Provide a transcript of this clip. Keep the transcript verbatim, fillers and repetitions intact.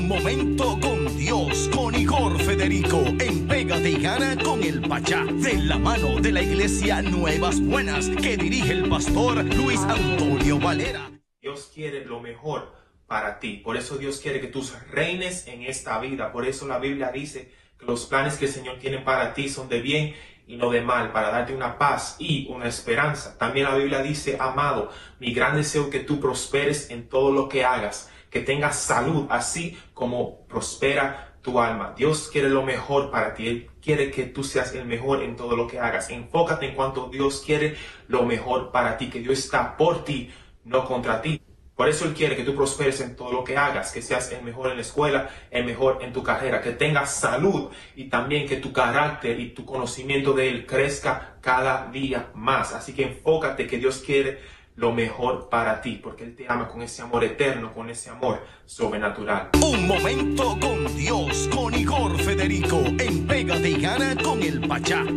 Un momento con Dios, con Igor Federico, en Pégate y Gana con el Pachá, de la mano de la Iglesia Nuevas Buenas, que dirige el pastor Luis Antonio Valera. Dios quiere lo mejor para ti, por eso Dios quiere que tú reines en esta vida, por eso la Biblia dice que los planes que el Señor tiene para ti son de bien y no de mal, para darte una paz y una esperanza. También la Biblia dice, amado, mi gran deseo es que tú prosperes en todo lo que hagas, que tengas salud, así como prospera tu alma. Dios quiere lo mejor para ti. Él quiere que tú seas el mejor en todo lo que hagas. Enfócate en cuanto Dios quiere lo mejor para ti, que Dios está por ti, no contra ti. Por eso Él quiere que tú prosperes en todo lo que hagas, que seas el mejor en la escuela, el mejor en tu carrera, que tengas salud y también que tu carácter y tu conocimiento de Él crezca cada día más. Así que enfócate que Dios quiere lo mejor para ti, porque Él te ama con ese amor eterno, con ese amor sobrenatural. Un momento con Dios, con Igor Federico, en Pégate y Gana con el Pachá.